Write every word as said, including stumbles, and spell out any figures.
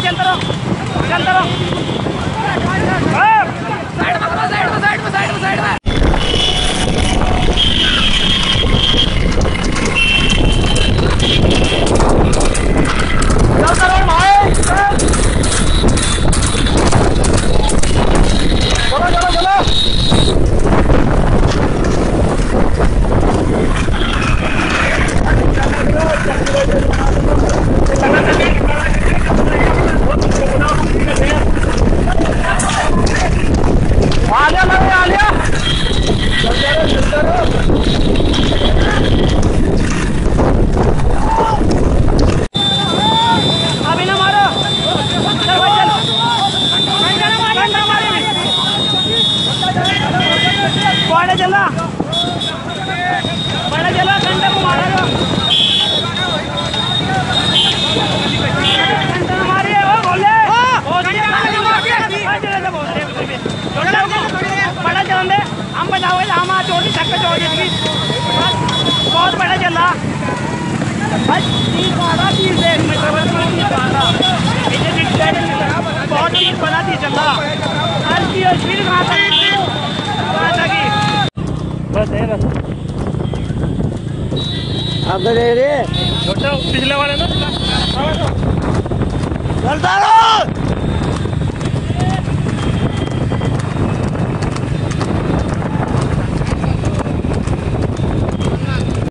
चलते रहो चलते रहो साइड में साइड में साइड में साइड में साइड में चलते रहो भाई चलो चलो चलो आलिया लगे आलिया अभी ना मारो चल भाई चल बड़ा चला बड़ा चला घंटा को मारा घंटा मारिए वो बोले बड़ा चलन दे हम बचाओ हम चोरी छक्के चोरी बहुत बड़ा चला बस तीस वाला तीस एक मीटर बस तीस वाला बहुत तीस बड़ा तीस चला हर की स्पीड कहाँ तक कहाँ तक बस है बस अब दे रे छोटा पिछले वाले ना चलता रहो